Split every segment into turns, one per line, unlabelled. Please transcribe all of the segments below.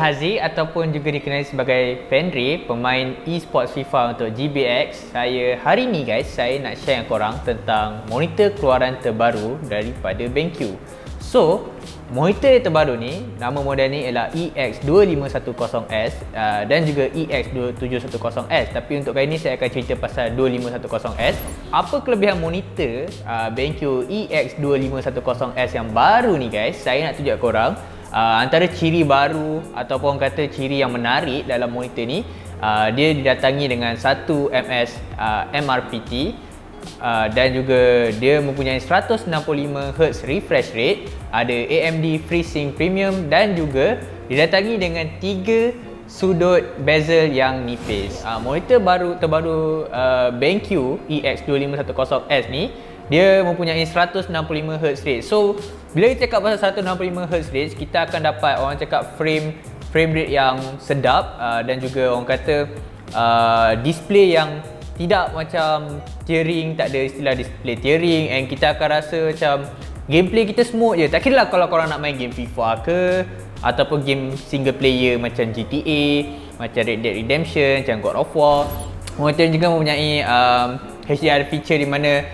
Haziq ataupun juga dikenali sebagai Fenrir, pemain e-sports FIFA untuk GBX. Hari ni guys, saya nak share dengan korang tentang monitor keluaran terbaru daripada Benq. So, monitor yang terbaru ni, nama model ni ialah EX2510S dan juga EX2710S. Tapi untuk kali ni saya akan cerita pasal 2510S. Apa kelebihan monitor Benq EX2510S yang baru ni guys? Saya nak tunjuk korang antara ciri baru ataupun kata ciri yang menarik dalam monitor ni, dia didatangi dengan 1 ms MRPT dan juga dia mempunyai 165Hz refresh rate, ada AMD FreeSync Premium dan juga didatangi dengan 3 sudut bezel yang nipis. Monitor terbaru Benq EX2510S ni, dia mempunyai 165Hz rate. So bila kita cakap pasal 165Hz rate, kita akan dapat orang cakap frame rate yang sedap dan juga orang kata display yang tidak macam tearing, tak ada istilah display tearing, and kita akan rasa macam gameplay kita smooth je. Tak kira lah kalau korang nak main game FIFA ke ataupun game single player macam GTA, macam Red Dead Redemption, macam God of War. Monitor juga mempunyai HDR feature di mana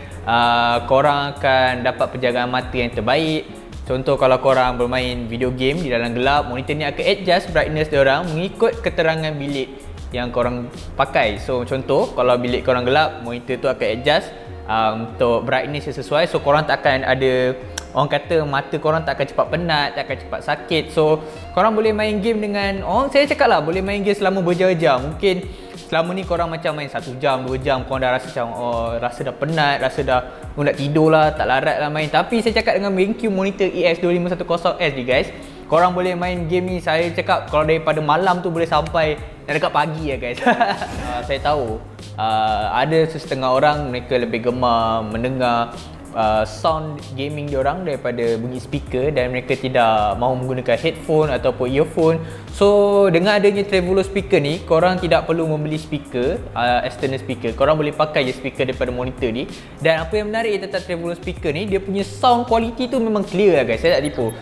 korang akan dapat penjagaan mata yang terbaik. Contoh kalau korang bermain video game di dalam gelap, monitor ni akan adjust brightness diorang mengikut keterangan bilik yang korang pakai. So contoh kalau bilik korang gelap, monitor tu akan adjust untuk brightness yang sesuai. So korang tak akan ada, orang kata mata korang tak akan cepat penat, tak akan cepat sakit. So korang boleh main game dengan, saya cakap lah, boleh main game selama berjam-jam. Mungkin selama ni korang macam main 1 jam, 2 jam, korang dah rasa macam rasa dah penat, rasa dah nak tidur lah, tak larat lah main. Tapi saya cakap dengan Benq monitor EX2510S ni guys, korang boleh main game ni, saya cakap kalau daripada malam tu boleh sampai dekat pagi ya guys. Saya tahu ada setengah orang mereka lebih gemar mendengar sound gaming diorang daripada bunyi speaker dan mereka tidak mahu menggunakan headphone ataupun earphone. So dengan adanya Trevolo speaker ni, korang tidak perlu membeli speaker, external speaker. Korang boleh pakai je speaker daripada monitor ni. Dan apa yang menarik tentang Trevolo speaker ni, dia punya sound quality tu memang clear lah guys, saya tak tipu.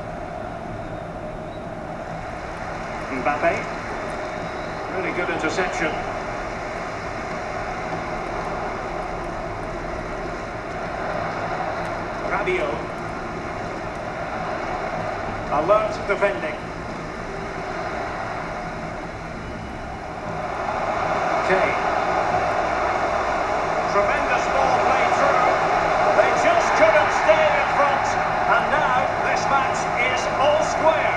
Really good interception. Radio. Alert defending. Okay. Tremendous ball played through. They just couldn't stay in front. And now this match is all square.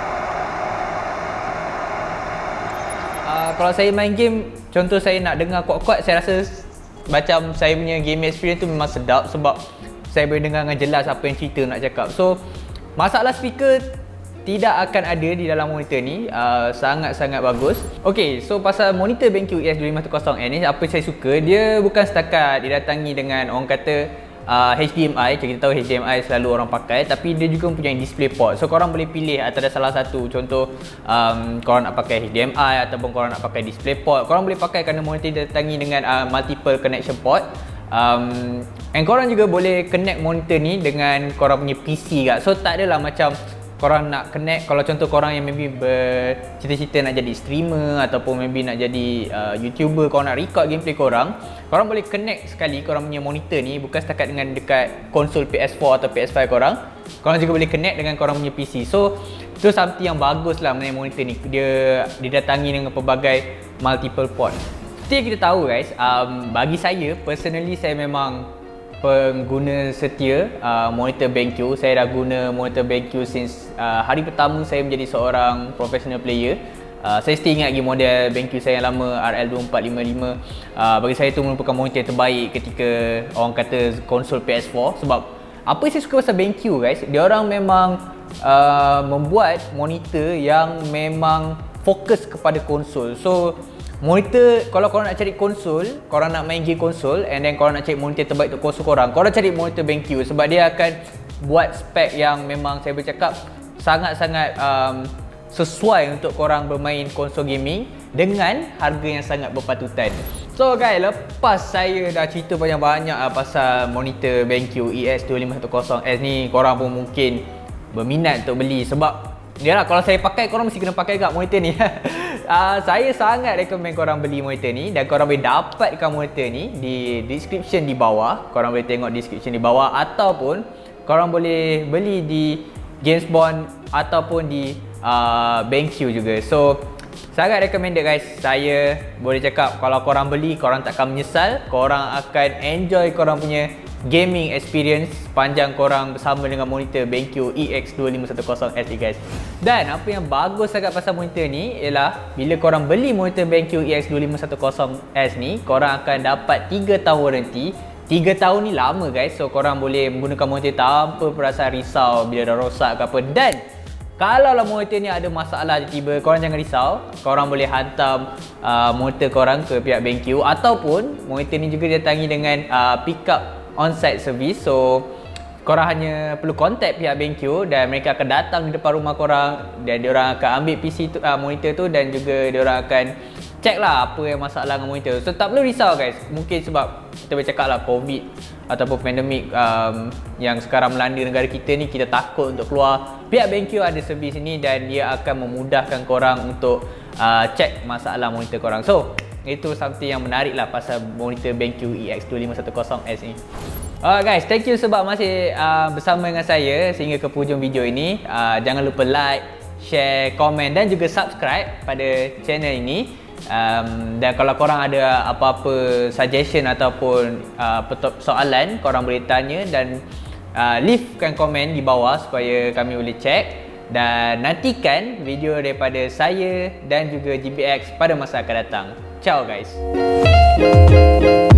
Kalau saya main game, contoh saya nak dengar kuat-kuat, saya rasa macam saya punya game experience tu memang sedap sebab saya boleh dengar dengan jelas apa yang cerita nak cakap. So masalah speaker tidak akan ada di dalam monitor ni, sangat-sangat bagus. Okay, so pasal monitor Benq EX2510S ni, apa saya suka, dia bukan setakat didatangi dengan orang kata HDMI, macam kita tahu HDMI selalu orang pakai, tapi dia juga mempunyai display port. So korang boleh pilih antara salah satu. Contoh korang nak pakai HDMI ataupun korang nak pakai display port, korang boleh pakai kerana monitor didatangi dengan multiple connection port. And korang juga boleh connect monitor ni dengan korang punya PC kat. So tak adalah macam korang nak connect, kalau contoh korang yang maybe bercita-cita nak jadi streamer ataupun maybe nak jadi YouTuber, korang nak record gameplay korang boleh connect sekali korang punya monitor ni, bukan setakat dengan dekat konsol PS4 atau PS5 korang juga boleh connect dengan korang punya PC. So itu something yang bagus lah mengenai monitor ni, dia didatangi dengan pelbagai multiple port. Seperti yang kita tahu guys, bagi saya personally, saya memang pengguna setia monitor Benq. Saya dah guna monitor Benq since hari pertama saya menjadi seorang professional player. Saya still ingat lagi model Benq saya yang lama, RL2455. Bagi saya itu merupakan monitor yang terbaik ketika orang kata konsol PS4. Sebab apa yang saya suka pasal Benq guys, dia orang memang membuat monitor yang memang fokus kepada konsol. So monitor, kalau korang nak cari konsol, korang nak main game konsol, and then korang nak cari monitor terbaik untuk konsol korang cari monitor Benq sebab dia akan buat spek yang memang saya bercakap sangat-sangat sesuai untuk korang bermain konsol gaming dengan harga yang sangat berpatutan. So guys, lepas saya dah cerita banyak-banyak pasal monitor Benq EX2510S ni, korang pun mungkin berminat untuk beli sebab yalah, kalau saya pakai, korang mesti kena pakai kat monitor ni. Saya sangat recommend korang beli monitor ni, dan korang boleh dapatkan monitor ni di description di bawah. Korang boleh tengok description di bawah, ataupun korang boleh beli di Gamesbond ataupun di Benq juga. So sangat recommended guys. Saya boleh cakap kalau korang beli, korang takkan menyesal. Korang akan enjoy korang punya gaming experience sepanjang korang bersama dengan monitor Benq EX2510S ni guys. Dan apa yang bagus sangat pasal monitor ni ialah bila korang beli monitor Benq EX2510S ni, korang akan dapat 3 tahun warranty. 3 tahun ni lama guys. So korang boleh menggunakan monitor tanpa perasaan risau bila dah rosak ke apa. Dan kalau lah monitor ni ada masalah tiba-tiba, korang jangan risau. Korang boleh hantar monitor korang ke pihak Benq, ataupun monitor ni juga datangi dengan pick up on-site service. So korang hanya perlu contact pihak Benq dan mereka akan datang di depan rumah korang, dan diorang akan ambil PC tu, monitor tu, dan juga diorang akan check lah apa yang masalah dengan monitor. So tak perlu risau guys. Mungkin sebab kita boleh cakap lah COVID ataupun pandemik yang sekarang melanda negara kita ni, kita takut untuk keluar. Pihak Benq ada servis ni dan dia akan memudahkan korang untuk check masalah monitor korang. So itu something yang menarik lah pasal monitor Benq EX2510S ni. Alright guys, thank you sebab masih bersama dengan saya sehingga ke hujung video ini. Jangan lupa like, share, komen dan juga subscribe pada channel ini. Dan kalau korang ada apa-apa suggestion ataupun soalan, korang boleh tanya dan leavekan komen di bawah supaya kami boleh check. Dan nantikan video daripada saya dan juga GBX pada masa akan datang. Ciao guys.